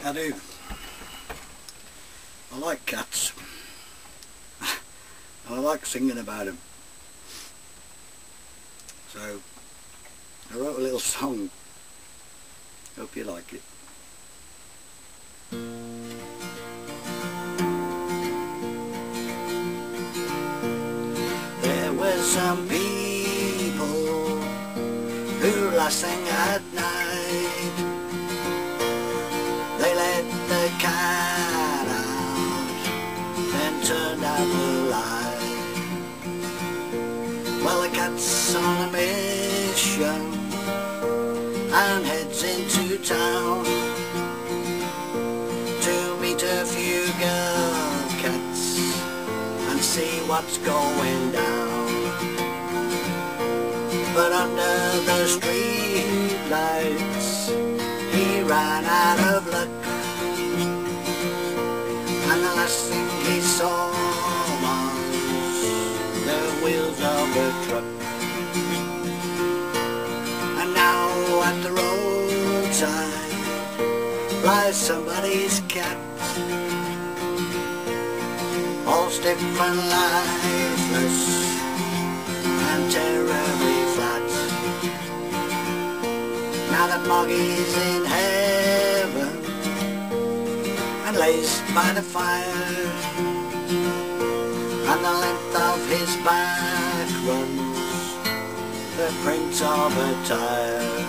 I do. I like cats. And I like singing about them. So I wrote a little song. Hope you like it. There were some people who last sang at night. They let the cat out, then turned out the light. Well, the cat's on a mission and heads into town to meet a few girl cats and see what's going down. But under the street lights he ran out of luck, and the last thing he saw was the wheels of a truck. And now at the roadside lies somebody's cat, all stiff and lifeless and terribly flat. Now that Moggy's in heaven and lays by the fire, and the length of his back runs the print of a tire.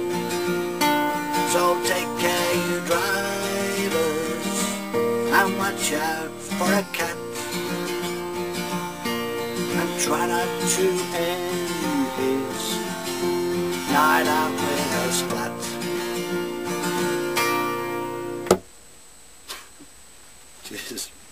So take care, you drivers, and watch out for a cat, and try not to end his night out with a splat. Cheers.